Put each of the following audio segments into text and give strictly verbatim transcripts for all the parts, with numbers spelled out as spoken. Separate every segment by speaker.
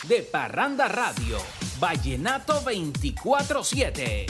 Speaker 1: de Parranda Radio, Vallenato veinticuatro siete.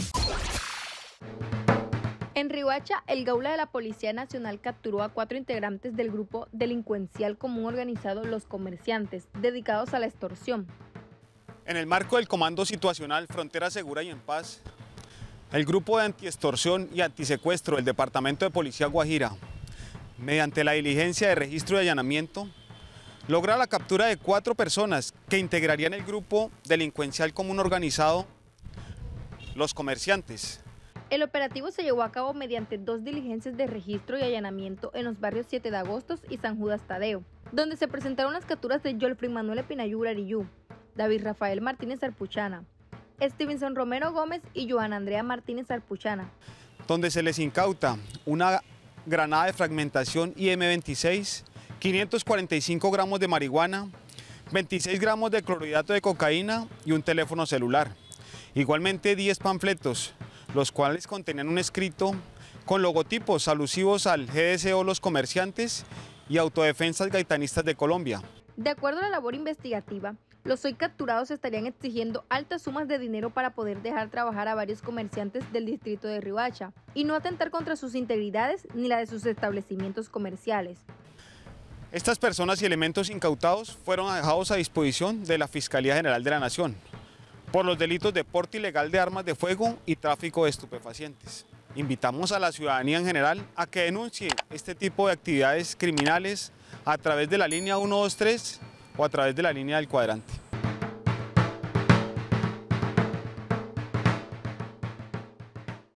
Speaker 2: En Riohacha, el Gaula de la Policía Nacional capturó a cuatro integrantes del grupo delincuencial común organizado Los Comerciantes, dedicados a la extorsión.
Speaker 3: En el marco del Comando Situacional Frontera Segura y en Paz, el Grupo de Antiextorsión y Antisecuestro del Departamento de Policía Guajira, mediante la diligencia de registro y allanamiento, logra la captura de cuatro personas que integrarían el grupo delincuencial común organizado Los Comerciantes.
Speaker 2: El operativo se llevó a cabo mediante dos diligencias de registro y allanamiento en los barrios siete de agosto y San Judas Tadeo, donde se presentaron las capturas de Jolfrey Manuel Epinayura Ariyú, David Rafael Martínez Arpuchana, Stevenson Romero Gómez y Joana Andrea Martínez Arpuchana.
Speaker 3: Donde se les incauta una granada de fragmentación I M veintiséis, quinientos cuarenta y cinco gramos de marihuana, veintiséis gramos de clorhidrato de cocaína y un teléfono celular. Igualmente diez panfletos, los cuales contenían un escrito con logotipos alusivos al G D C O Los Comerciantes y Autodefensas Gaitanistas de Colombia.
Speaker 2: De acuerdo a la labor investigativa, los hoy capturados estarían exigiendo altas sumas de dinero para poder dejar trabajar a varios comerciantes del distrito de Riohacha y no atentar contra sus integridades ni la de sus establecimientos comerciales.
Speaker 3: Estas personas y elementos incautados fueron dejados a disposición de la Fiscalía General de la Nación por los delitos de porte ilegal de armas de fuego y tráfico de estupefacientes. Invitamos a la ciudadanía en general a que denuncie este tipo de actividades criminales a través de la línea uno dos tres o a través de la línea del cuadrante.